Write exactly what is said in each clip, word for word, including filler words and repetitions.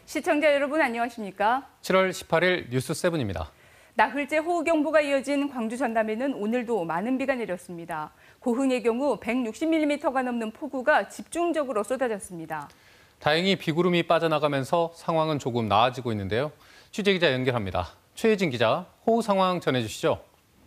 시청자 여러분 안녕하십니까? 칠월 십팔일 뉴스 세븐입니다. 나흘째 호우경보가 이어진 광주 전남에는 오늘도 많은 비가 내렸습니다. 고흥의 경우 백육십 밀리미터가 넘는 폭우가 집중적으로 쏟아졌습니다. 다행히 비구름이 빠져나가면서 상황은 조금 나아지고 있는데요. 취재기자 연결합니다. 최혜진 기자, 호우 상황 전해주시죠.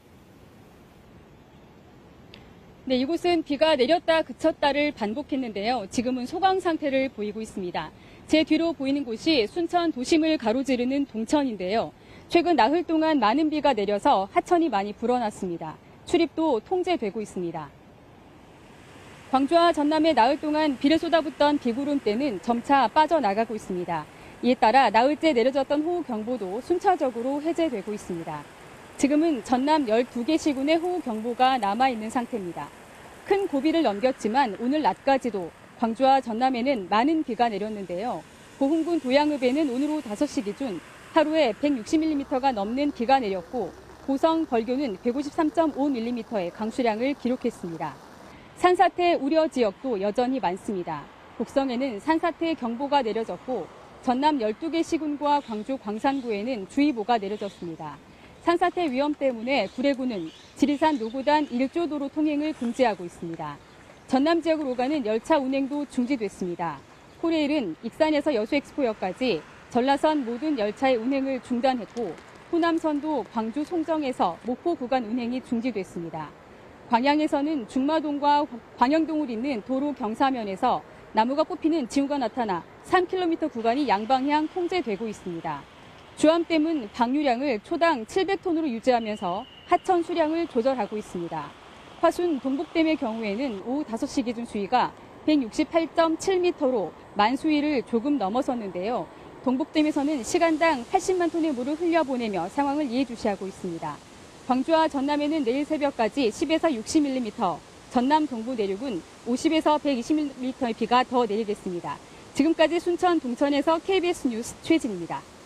네, 이곳은 비가 내렸다 그쳤다를 반복했는데요. 지금은 소강 상태를 보이고 있습니다. 제 뒤로 보이는 곳이 순천 도심을 가로지르는 동천인데요. 최근 나흘 동안 많은 비가 내려서 하천이 많이 불어났습니다. 출입도 통제되고 있습니다. 광주와 전남에 나흘 동안 비를 쏟아붓던 비구름대는 점차 빠져나가고 있습니다. 이에 따라 나흘째 내려졌던 호우경보도 순차적으로 해제되고 있습니다. 지금은 전남 열두 개 시군의 호우경보가 남아있는 상태입니다. 큰 고비를 넘겼지만 오늘 낮까지도 광주와 전남에는 많은 비가 내렸는데요. 고흥군 도양읍에는 오늘 오후 다섯 시 기준 하루에 백육십 밀리미터가 넘는 비가 내렸고 고성 벌교는 백오십삼 점 오 밀리미터의 강수량을 기록했습니다. 산사태 우려 지역도 여전히 많습니다. 곡성에는 산사태 경보가 내려졌고 전남 열두 개 시군과 광주 광산구에는 주의보가 내려졌습니다. 산사태 위험 때문에 구례구는 지리산 노고단 일조도로 통행을 금지하고 있습니다. 전남 지역으로 가는 열차 운행도 중지됐습니다. 코레일은 익산에서 여수엑스포역까지 전라선 모든 열차의 운행을 중단했고 호남선도 광주 송정에서 목포 구간 운행이 중지됐습니다. 광양에서는 중마동과 광영동을 잇는 도로 경사면에서 나무가 뽑히는 징후가 나타나 삼 킬로미터 구간이 양방향 통제되고 있습니다. 주암댐은 방류량을 초당 칠백 톤으로 유지하면서 하천 수량을 조절하고 있습니다. 화순 동북댐의 경우에는 오후 다섯 시 기준 수위가 백육십팔 점 칠 미터로 만 수위를 조금 넘어섰는데요. 동북댐에서는 시간당 팔십만 톤의 물을 흘려보내며 상황을 예의주시하고 있습니다. 광주와 전남에는 내일 새벽까지 십에서 육십 밀리미터, 전남 동부 내륙은 오십에서 백이십 밀리미터의 비가 더 내리겠습니다. 지금까지 순천 동천에서 케이비에스 뉴스 최진입니다.